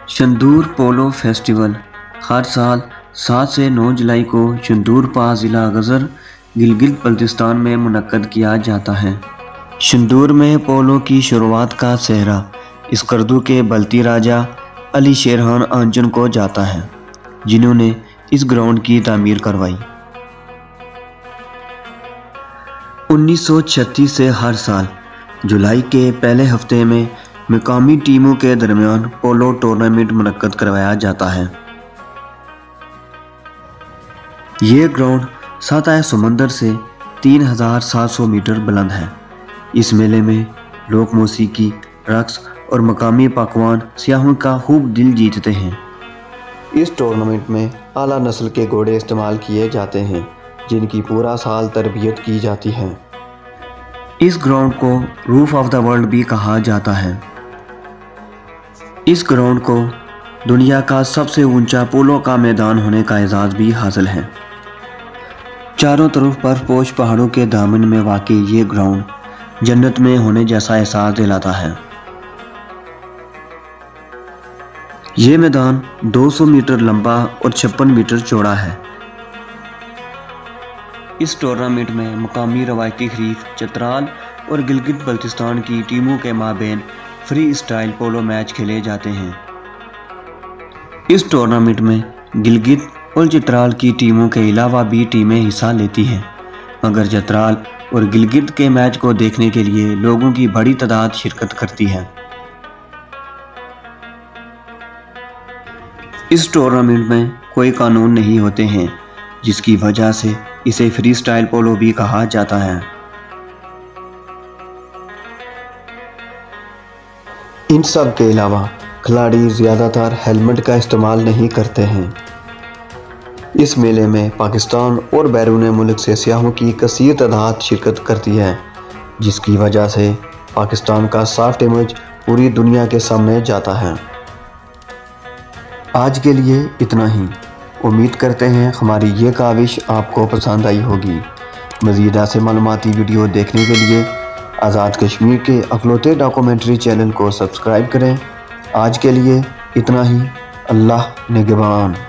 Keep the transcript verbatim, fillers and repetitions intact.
शंदूर पोलो festival हर साल सात से नौ जुलाई को शंदूर पास ज़िला गज़र गिलगित बल्तिस्तान में मुनक्कद किया जाता है। शंदूर में पोलो की शुरुआत का सेहरा स्कर्दू के बल्ती राजा अली शेरखान आंचन को जाता है, जिन्होंने इस ग्राउंड की तामीर करवाई। उन्नीस सौ छत्तीस से हर साल जुलाई के पहले हफ्ते में मकामी टीमों के दरमियान पोलो टूर्नामेंट मुनक्कद करवाया जाता है। ये ग्राउंड सतह समंदर से तीन हज़ार सात सौ मीटर बुलंद है। इस मेले में लोक मौसीकी, रक्स और मकामी पकवान सियाहों का खूब दिल जीतते हैं। इस टूर्नामेंट में आला नस्ल के घोड़े इस्तेमाल किए जाते हैं, जिनकी पूरा साल तरबियत की जाती है। इस ग्राउंड को रूफ ऑफ द वर्ल्ड भी कहा जाता है। इस ग्राउंड को दुनिया का सबसे ऊंचा पोलो का मैदान होने का एजाज़ भी हासिल है। चारों तरफ बर्फपोश पहाड़ों के दामन में वाक़ई ये ग्राउंड जन्नत में होने जैसा एहसास दिलाता है। ये मैदान दो सौ मीटर लंबा और छप्पन मीटर चौड़ा है। इस टूर्नामेंट में मुकामी रवायती खरीफ चित्राल और गिलगित बल्तिस्तान की टीमों के माबेन फ्री स्टाइल पोलो मैच खेले जाते हैं। इस टूर्नामेंट में गिलगित और चित्राल की टीमों के अलावा भी टीमें हिस्सा लेती हैं, मगर चित्राल और गिलगित के मैच को देखने के लिए लोगों की बड़ी तादाद शिरकत करती है। इस टूर्नामेंट में कोई कानून नहीं होते हैं, जिसकी वजह से इसे फ्री स्टाइल पोलो भी कहा जाता है। इन सब के अलावा खिलाड़ी ज़्यादातर हेलमेट का इस्तेमाल नहीं करते हैं। इस मेले में पाकिस्तान और बैरून मुल्क से सियाहों की कसीर तादाद शिरकत करती है, जिसकी वजह से पाकिस्तान का सॉफ्ट इमेज पूरी दुनिया के सामने जाता है। आज के लिए इतना ही। उम्मीद करते हैं हमारी ये काविश आपको पसंद आई होगी। मज़ीद ऐसे मालूमाती वीडियो देखने के लिए आज़ाद कश्मीर के अखलौते डॉक्यूमेंट्री चैनल को सब्सक्राइब करें। आज के लिए इतना ही। अल्लाह निगहबान।